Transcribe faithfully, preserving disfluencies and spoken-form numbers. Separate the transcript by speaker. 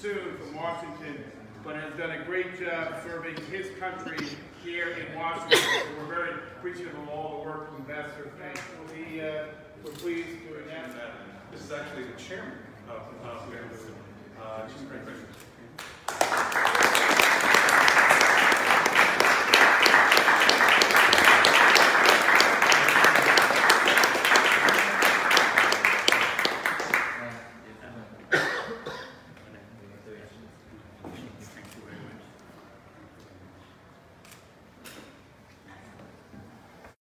Speaker 1: soon from Washington, but has done a great job serving his country here in Washington. So we're very appreciative of all the work Ambassador Fink. We, uh, we're pleased to announce that.
Speaker 2: This is actually the chairman of uh, uh,